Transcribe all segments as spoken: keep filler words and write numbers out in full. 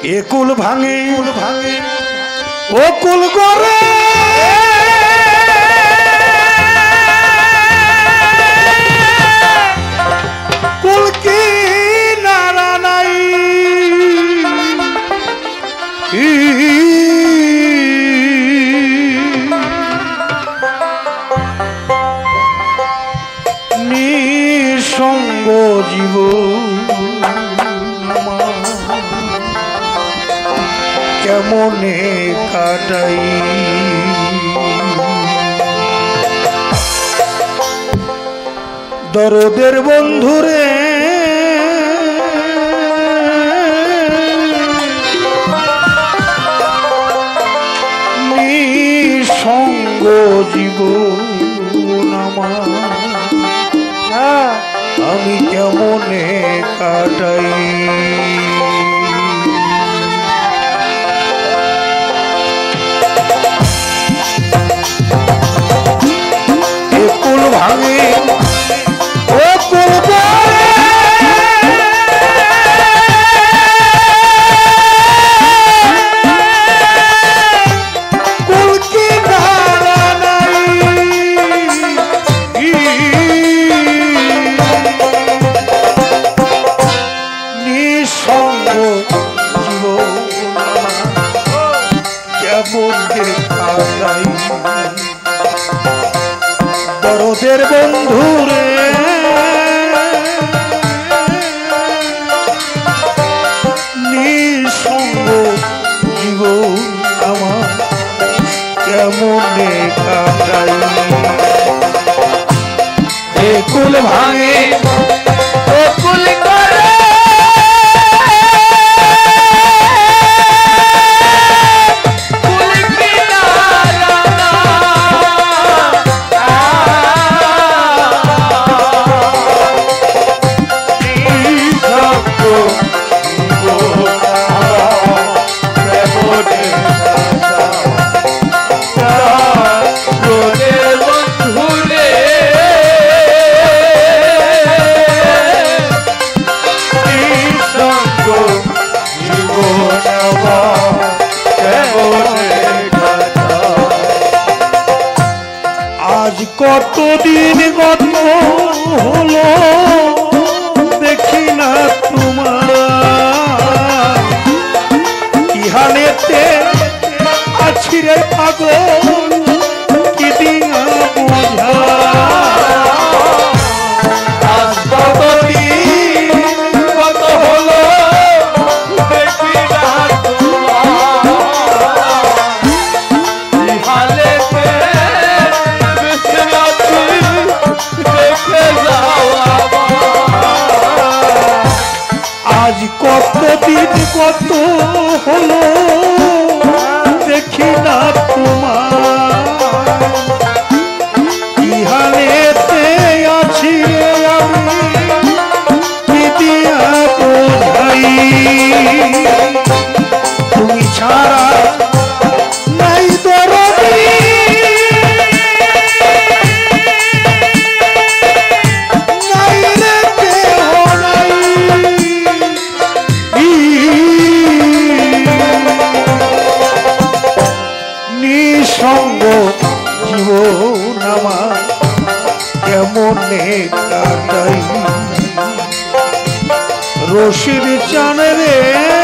এ কুল ভাঙে কুল ভাঙে ও কুল করে কুল কি নারা নাই নিঃসঙ্গ জীব কেমনে কাটাই দরদের বন্ধুরে নিঃসঙ্গ জীবন আমার আমি কেমনে কাটাই কুল ভাঙে ও কুল কুল কি নারা নাই নিঃসঙ্গ জীবন কেমন কাটাই দরদের বন্ধুরে নিঃসঙ্গ জীবন আমার কেমনে কাটাই এ কুল ভাঙে ও কুল করে কতদিন কত হলো দেখি না তোমার ইহানেতে আছি রে পাগল কি দিয়া বোঝা আজ কতদিন কত হলো দেখি না তোমার ইহানেতে আজ কতদিন কত হলো দেখি না তোমার ইহানেতে আছি আমি কি দিয়া বোঝাই তুমি ছাড়া নাই দরদি নিঃসঙ্গ জীবন আমার কেমনে কাটাই রশিদ চান রে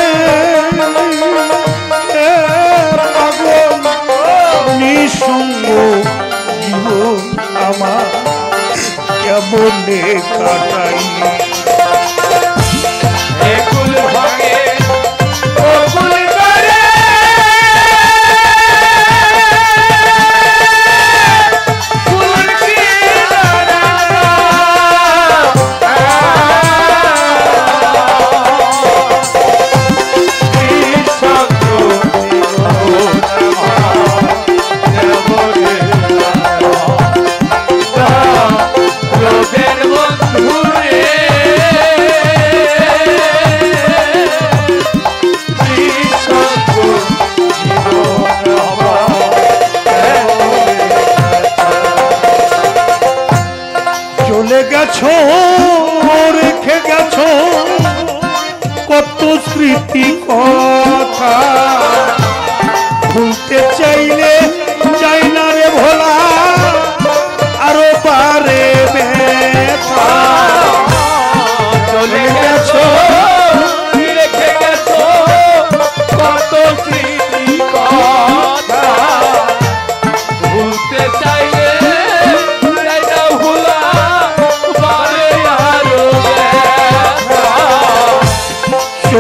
পাগল নিঃসঙ্গ জীবন আমার কেমনে কাটাই কুল ভাঙে ও কুল করে গেছো রেখে গেছো কত স্মৃতি।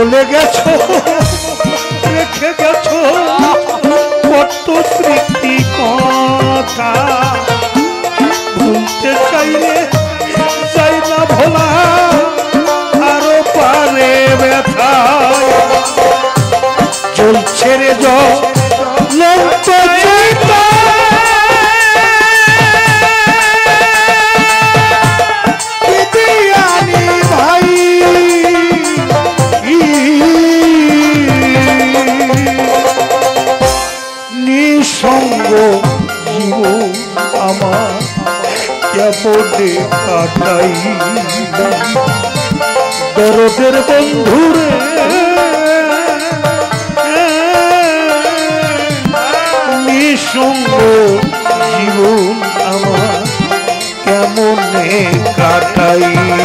চলে গেছো রেখে গেছো কত স্মৃতি কথা ভুলতে চাইলে চাই না ভোলা আরো পারে ব্যথা চলছে রে জ্বলন্ত চিতা বিদিয়ানি ভাই নিঃসঙ্গ জীবন আমার কেমনে কাটাই দরদের বন্ধুরে নিঃসঙ্গ জীবন আমার কেমনে কাটাই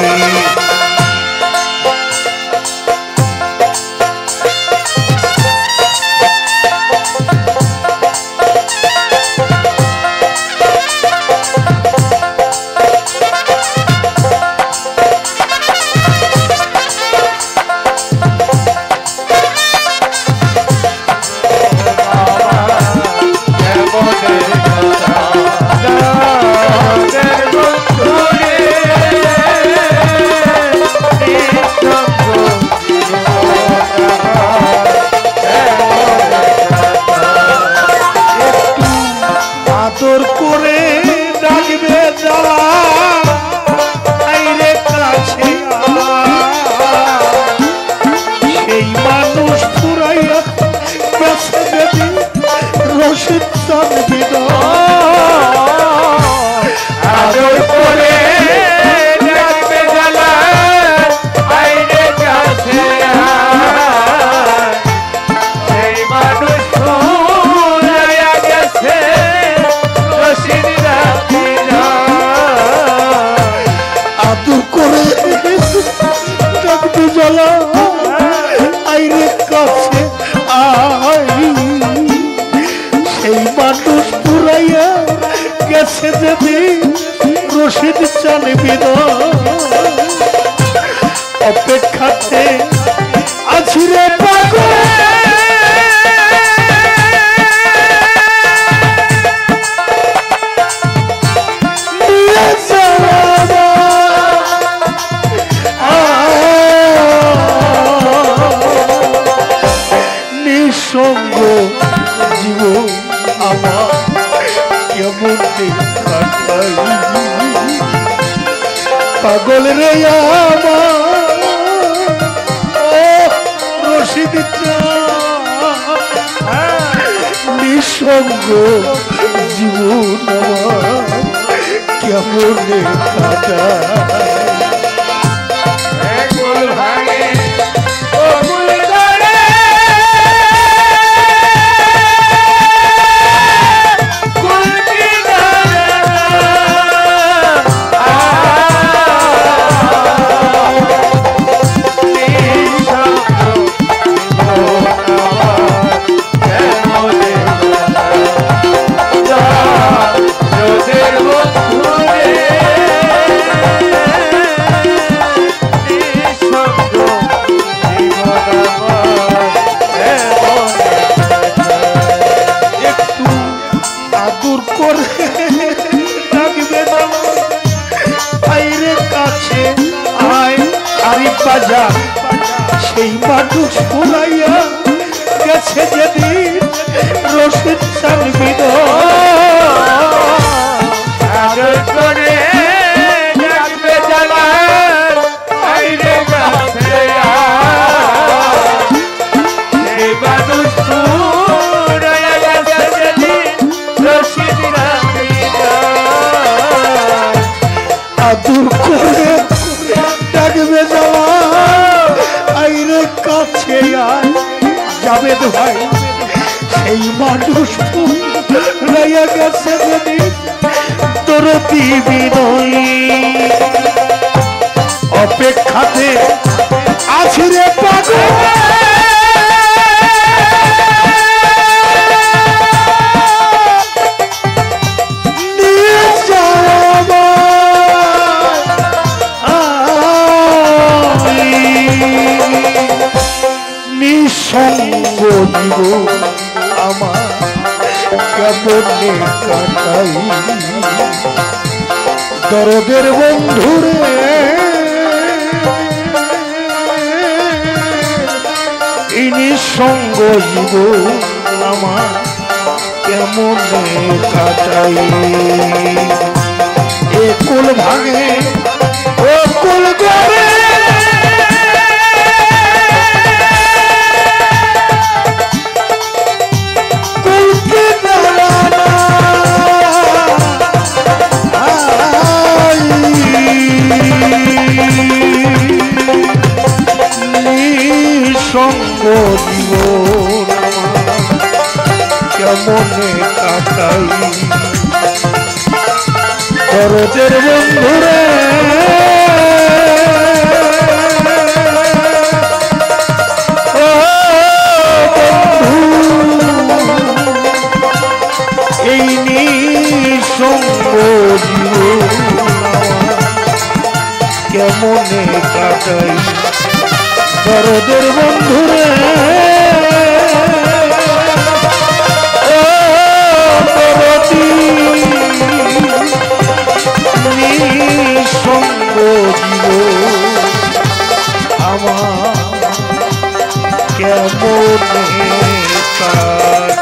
রশিদ চাল অপেক্ষাতে আছি রে পাগল নিঃসঙ্গ জীবন আমার কেমন কাটাই পাগল রে রশিদ নিঃসঙ্গ জীবন আমার কেমন কাটাই সেই মানুষ ফুরাইয়া গেছে যেদিন রশিদ চালবিদ আদুর করে ডাকবে যাওয়া আইরে কাছে যাবে ভাই সেই মানুষ রয়ে গেছে যদি তোর বিনয় অপেক্ষাতে আছি রে পাগল নিঃসঙ্গ জীব আমার কেমনে কাটাই দরদের বন্ধুরে এই নিঃসঙ্গ জীব আমার কেমনে কাটাই এ কুল ভাঙে ও কুল করে কুলকে দাঁড়ানা নিঃসঙ্গ জীবন কেমনে কাটাই দরদের বন্ধুরে ও বন্ধু এই নিঃসঙ্গ জীবন কেমনে কাটাই দরদের বন্ধুরে নিঃসঙ্গ জীব আমার কেমনে কাটাই